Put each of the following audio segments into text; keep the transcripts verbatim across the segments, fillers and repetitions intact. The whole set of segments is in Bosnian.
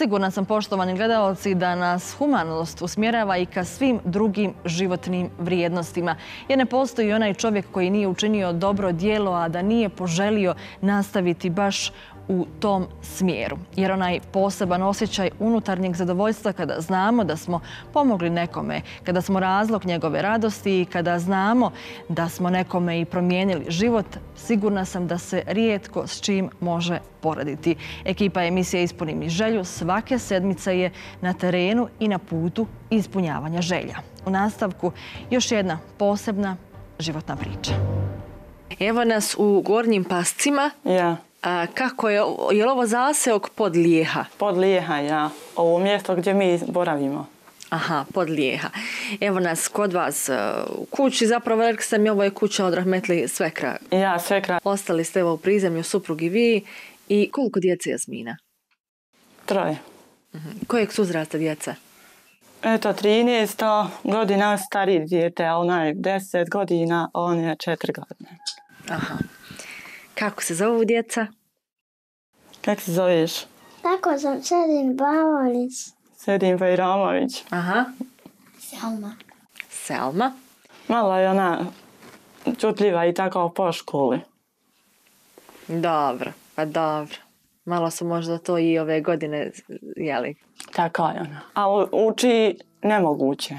Sigurna sam, poštovani gledalci, da nas humanost usmjerava i ka svim drugim životnim vrijednostima. Jer ne postoji onaj čovjek koji nije učinio dobro djelo, a da nije poželio nastaviti baš u tom smjeru. Jer onaj poseban osjećaj unutarnjeg zadovoljstva kada znamo da smo pomogli nekome, kada smo razlog njegove radosti i kada znamo da smo nekome i promijenili život, sigurna sam da se rijetko s čim može porediti. Ekipa emisije Ispuni mi želju svake sedmice je na terenu i na putu ispunjavanja želja. U nastavku još jedna posebna životna priča. Evo nas u Gornjim Pascima. Ja. A kako je, je li ovo zaseok Podlijeha? Podlijeha, ja. Ovo mjesto gdje mi boravimo. Aha, Podlijeha. Evo nas kod vas u kući, zapravo rekli ste mi, ovo je kuća od rahmetli svekra. Ja, svekra. Ostali ste evo u prizemlju, suprug i vi. I koliko djece je Jasmina? Troje. Uh-huh. Kojeg su uzrasta djeca? Eto, trinaest godina stariji dijete, a ona je deset godina, a on je četiri godine. Aha. Kako se zovu djeca? Kako se zoveš? Tako sam Sedin Bavolić. Sedin Bajramović. Aha. Selma. Selma. Malo je ona čutljiva i tako po školi. Dobro, pa dobro. Malo su možda to i ove godine, jeli? Tako je ona. A uči nemoguće.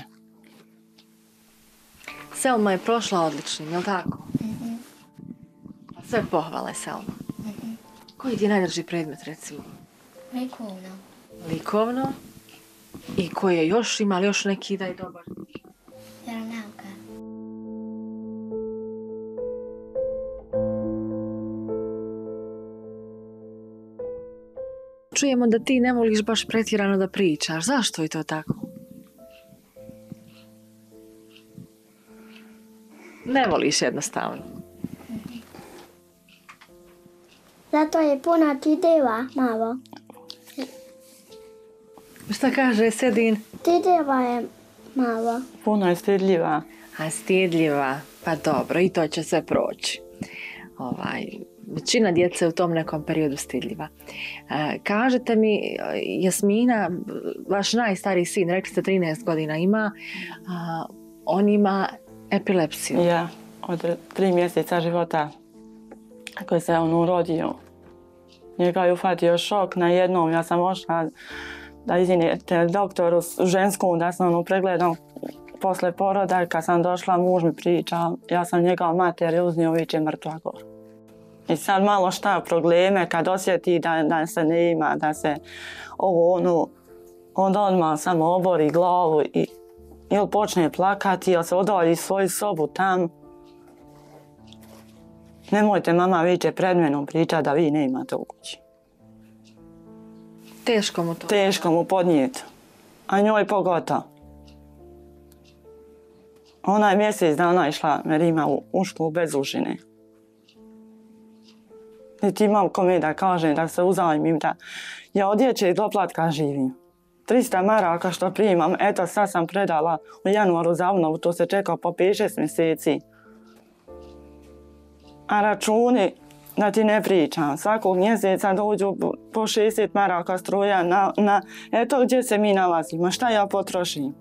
Selma je prošla odličnim, je li tako? Mm-hmm. Sve pohvale, Selma. Mm-hmm. Koji ti je najdrži predmet, recimo? Likovno. Likovno? I koji je još, ima li još neki da je dobar? Vjeronauka. Čujemo da ti ne voliš baš pretjerano da pričaš. Zašto je to tako? Ne voliš jednostavno. Zato je puno tideva malo. Šta kaže Sedin? Tideva je malo. Puno je stidljiva. A stidljiva? Pa dobro, i to će sve proći. Ovaj, većina djece u tom nekom periodu stidljiva. E, kažete mi, Jasmina, vaš najstariji sin, rekli ste trinaest godina ima, a, on ima epilepsiju. Ja, od tri mjeseca života koji se on urodio. Njega je ufatio šok na jednom. Ja sam ošla da izvinite doktoru žensku da sam ono pregledao posle poroda. Kad sam došla, muž mi priča, ja sam njega mater je uznio viće mrtva gor. I sad malo šta probleme kad osjeti da, da se ne ima, da se ovo ono, onda odmah samo obori glavu i ili počne plakati, ili se odalji svoju sobu tam. Nemojte, mama, viće pred menom priča da vi ne imate u kući. Teško mu to. Teško mu podnijeti. A njoj pogotovo. Ona je mjesec dana išla, jer ima u, u školu bez užine. Niti imam kome da kažem da se uzajmim da ja od dječjeg doplatka živim. trista maraka što primam, eto sad sam predala u januaru za obnovu, to se čeka po pet šest mjeseci. A računi, da ti ne pričam, svakog mjeseca dođu po šezdeset maraka struja na, na eto gdje se mi nalazimo, šta ja potrošim.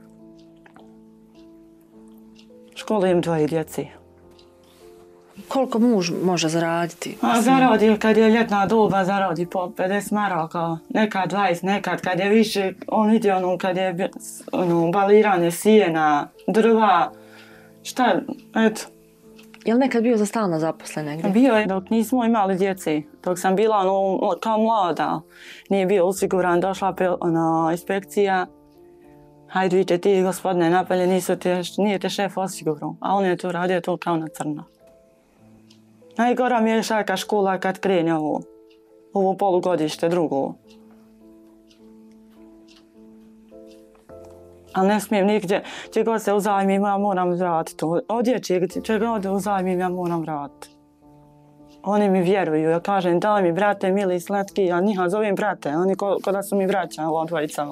Školujem dvoje djeci. Koliko muž može zaraditi? A zaradi, kad je ljetna doba, zaradi po pedeset maraka, nekad dvadeset, nekad kad je više, on vidi ono, kad je ono, baliranje sijena, drva, šta, eto. Je li nekad bio za stalno zaposlen negdje? Bio je dok nismo imali djeci, dok sam bila ono, kao mlada, nije bio usiguran, došla ona, inspekcija, hajde vidite ti gospodine napalje, nisu te, nije te šef osigurao, a on je to radio to kao na crno. Najgora mi je šaka škola kad krene ovo, ovo polugodište, drugo. Ali ne smijem nigdje, če god se uzajmim, ja moram vratiti. Od dječjeg, če god uzajmim, ja moram vratiti. Oni mi vjeruju, ja kažem, daj mi brate, mili, slatki, ja njih zovem brate, oni ko, ko da su mi braća, ovo dvojica.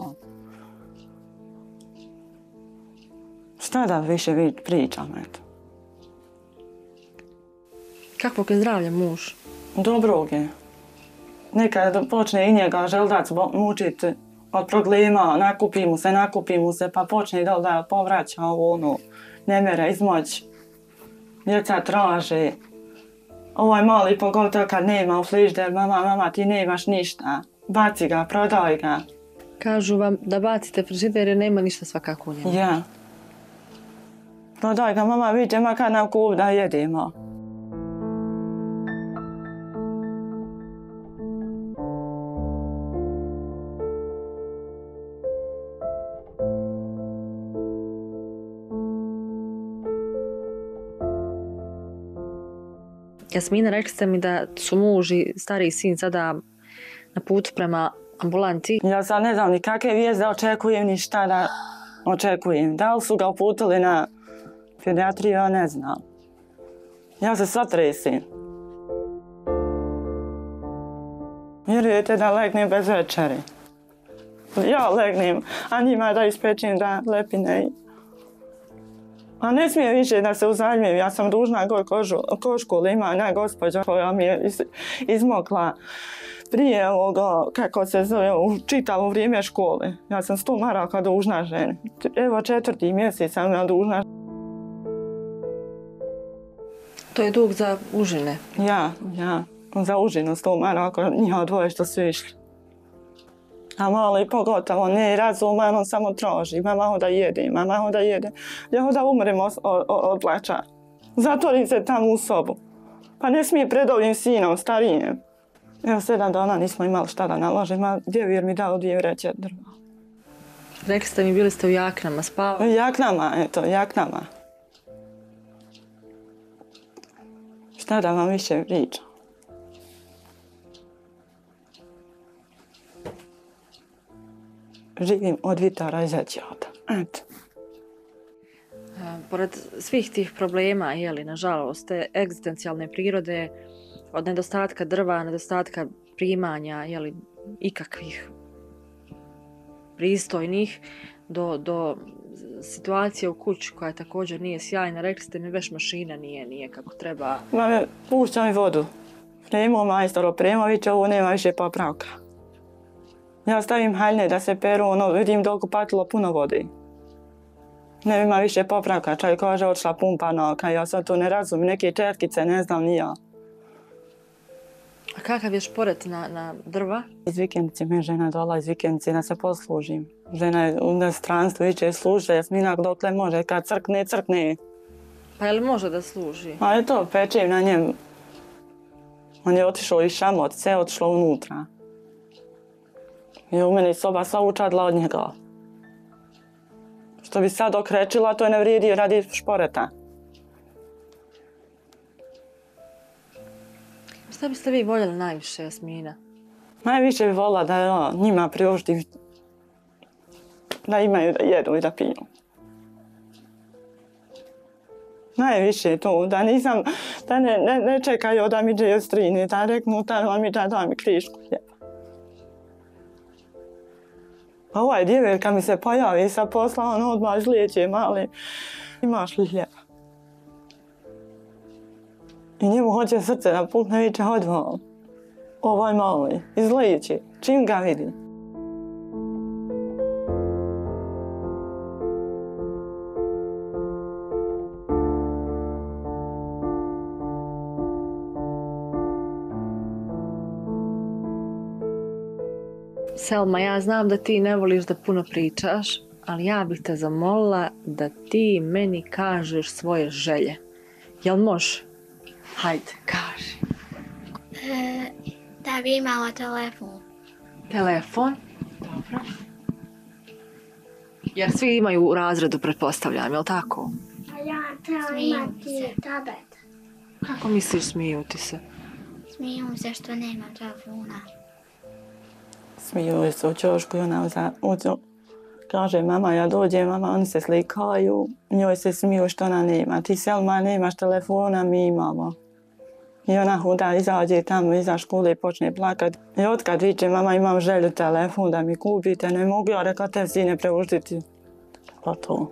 Šta da više pričam, eto. Kakvog je zdravlje muž? Dobrog je. nekad počne i njega želudac mučiti od problema, nakupi mu se, nakupi mu se, pa počne da da povraća ovo ono, ne mere izmoći. Djeca traže. Ovaj mali pogotovo kad nema u frižider, mama, mama ti nemaš ništa, baci ga, prodaj ga. Kažu vam da bacite frižider jer nema ništa svakako u njemu. Ja. Prodaj ga, mama, vidite makar nam kup da jedemo. Jasmina, rekli ste mi da su muž i stariji sin sada na putu prema ambulanti. Ja sad ne znam ni kakve vijest da očekujem, ni šta da očekujem. Da li su ga uputili na pediatriju, ja ne znam. Ja se sad tresim. Vjerujete da legnem bez večeri. Ja legnem, a njima da ispečem da lepine. A ne smije više da se uzajmim, ja sam dužna goj kožu, koškolu ima ona gospođa koja mi je iz, izmokla prije ovoga, kako se zove, u čitavo vrijeme škole. Ja sam sto maraka dužna ženi. Evo četvrti mjesec sam ja dužna. To je dug za užine. Ja, ja, za užinu sto maraka, njihova dvoje što su išli. A mali pogotovo ne razuman, on samo traži. Mama hoda jede, mama hoda jede. Ja hoda umrem od, od, od plača. Zatvorim se tamo u sobu. Pa ne smije pred ovim sinom, starijem. Evo sedam dana nismo imali šta da naložim, a djevir mi dao dvije vreće drva. Rekli ste mi, bili ste u jaknama, spavali? Jaknama, eto, jaknama. Šta da vam više pričam? Živim od vitara izaći od. Eto. Pored svih tih problema, jeli, nažalost, te egzistencijalne prirode, od nedostatka drva, nedostatka primanja, jeli, ikakvih pristojnih, do, do situacije u kući koja također nije sjajna. Rekli ste mi, veš mašina nije, nije kako treba. Mame, pušća mi vodu. Premo majstoro, Premović, ovo nema više popravka. Ja stavim haljne da se peru, ono, vidim dok upatilo puno vode. Ne ima više popravka, čaj kaže odšla pumpa noka, ja sad to ne razumijem, neke četkice, ne znam ni ja. A kakav je šporet na, na drva? Iz vikendice me žena dola, iz vikendice da se poslužim. Žena je u stranstvu, iće služe, Jasmina dokle može, kad crkne, crkne. Pa je li može da služi? A je to, pečem na njemu. On je otišao iz šamot, sve otišlo unutra. I u meni soba sva učadla od njega. Što bi sad okrečila, to je ne vrijedi radi šporeta. Šta biste vi voljeli najviše, Jasmina? Najviše bi volila da ja, njima priuštim da imaju da jedu i da piju. Najviše to, da nisam, da ne, ne, ne čekaju da mi džeju strini, da reknu da mi da, da mi krišku hljeba. A ovaj djever kad mi se pojavi sa posla, on odmah žlijeće mali, imaš li hljeba? I njemu hoće srce da pukne, viće odmah. Ovaj mali, izlijeće, čim ga vidi. Selma, ja znam da ti ne voliš da puno pričaš, ali ja bih te zamolila da ti meni kažeš svoje želje. Jel može? Hajde, kaži. E, da bi imala telefon. Telefon? Dobro. Jer svi imaju u razredu, pretpostavljam, jel tako? A ja treba imati tablet. Kako misliš smiju ti se? Smiju se što nemam telefona. Smiju se u ćošku i ona uza, uza, kaže mama, ja dođem, mama, oni se slikaju, njoj se smiju što ona nema. Ti Selma nemaš telefona, mi imamo. I ona huda izađe tamo iza škole i počne plakat. I otkad viče, mama, imam želju telefon da mi kupite, ne mogu, ja rekla te sine preuštiti. Pa to.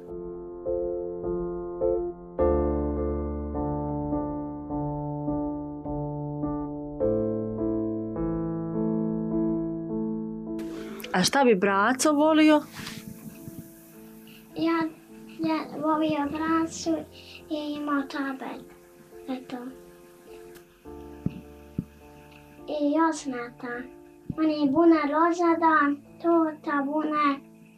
A šta bi braco volio? Ja, ja volio bracu i imao tablet. Eto. I osmeta. Oni bune rozada, torta bune,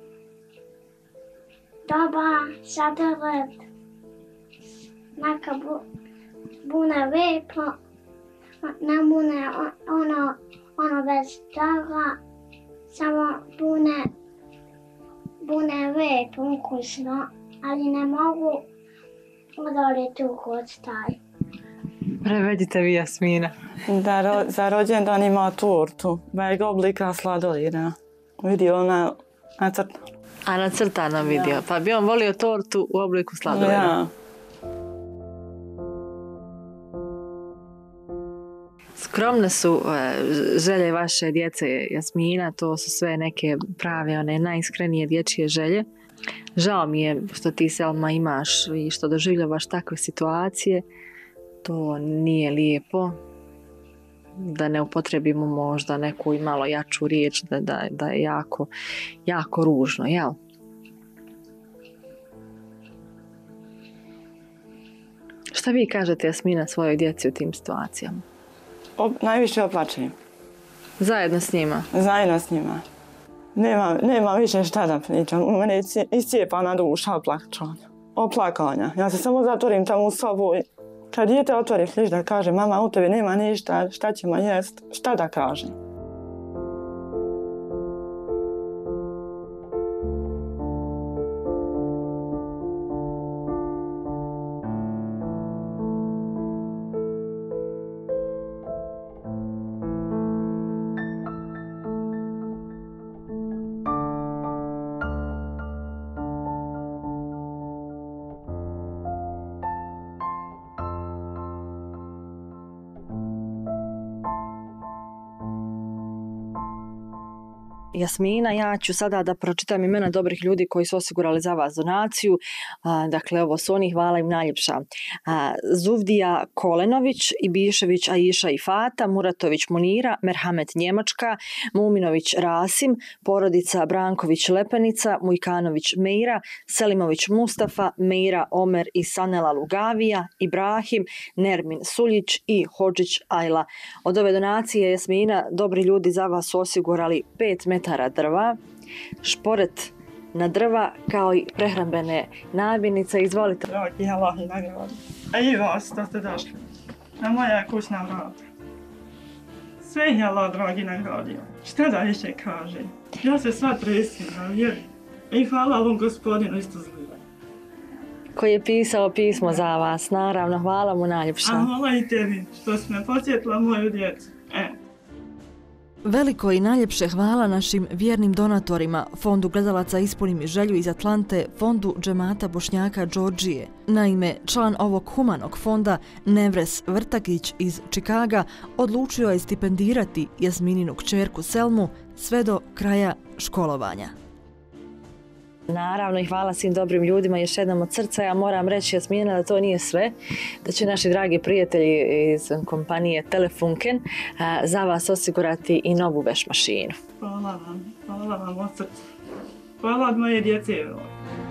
doba, sladoled, neka bu, bune vepo, ne bune ono, ono bez toga, samo bune, bune vepo ukusno, ali ne mogu odoliti ukus taj. Prevedite vi, Jasmina. Da ro, za rođendan ima tortu, veg oblika sladoleda. Vidio ona nacrtano. A nacrtano vidio, pa bi on volio tortu u obliku sladoleda. Ja. Skromne su e, želje vaše djece, Jasmina, to su sve neke prave, one najiskrenije dječje želje. Žao mi je što ti, Selma, imaš i što doživljavaš takve situacije. To nije lijepo. Da ne upotrebimo možda neku i malo jaču riječ, da, da, da je jako, jako ružno, jel? Šta vi kažete, Jasmina, svojoj djeci u tim situacijama? O, najviše oplačem. Zajedno s njima? Zajedno s njima. Nema, nema više šta da pričam. U mene je iscijepana duša oplakanja. Oplakanja. Ja se samo zatvorim tamo u sobu i kad dijete otvori kliš da kaže mama, u tebi nema ništa, šta ćemo jest, šta da kažem? Jasmina, ja ću sada da pročitam imena dobrih ljudi koji su osigurali za vas donaciju. A, dakle, ovo su oni, hvala im najljepša. A, Zuvdija Kolenović, Ibišević Aisha i Fata, Muratović Munira, Merhamet Njemačka, Muminović Rasim, porodica Branković Lepenica, Mujkanović Meira, Selimović Mustafa, Meira Omer i Sanela Lugavija, Ibrahim, Nermin Suljić i Hodžić Ajla. Od ove donacije, Jasmina, dobri ljudi za vas su osigurali pet metara drva, šporet na drva, kao i prehrambene namirnice. Izvolite. Dragi Allah i nagradi. A i vas da ste došli na moja kućna vrata. Sve je Allah, dragi, nagradio. Šta da više kaže? Ja se sva tresim na vjeri. I hvala ovom gospodinu isto zljiva. Koji je pisao pismo za vas, naravno, hvala mu najljepša. A hvala i tebi što si me posjetila moju djecu. E. Veliko i najljepše hvala našim vjernim donatorima, Fondu gledalaca Ispuni mi želju iz Atlante, Fondu džemata Bošnjaka Đorđije. Naime, član ovog humanog fonda, Nevres Vrtakić iz Čikaga, odlučio je stipendirati Jasmininu kćerku Selmu sve do kraja školovanja. Naravno i hvala svim dobrim ljudima još jednom od srca. Ja moram reći, Jasmina, da to nije sve, da će naši dragi prijatelji iz kompanije Telefunken za vas osigurati i novu veš mašinu. Hvala vam, hvala vam od srca. Hvala od moje djece.